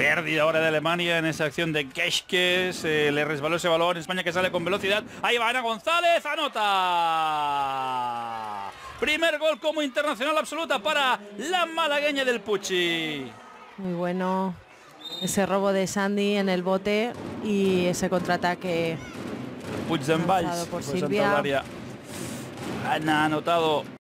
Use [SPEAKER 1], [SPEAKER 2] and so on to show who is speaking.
[SPEAKER 1] Pérdida ahora de Alemania en esa acción de Geschke. Se le resbaló ese balón. España que sale con velocidad. Ahí va Ana González. Anota. Primer gol como internacional absoluta para la malagueña del Pucci.
[SPEAKER 2] Muy bueno ese robo de Sandy en el bote y ese contraataque
[SPEAKER 1] Puigdemont
[SPEAKER 2] lanzado por
[SPEAKER 1] pues
[SPEAKER 2] Silvia.
[SPEAKER 1] Ana ha anotado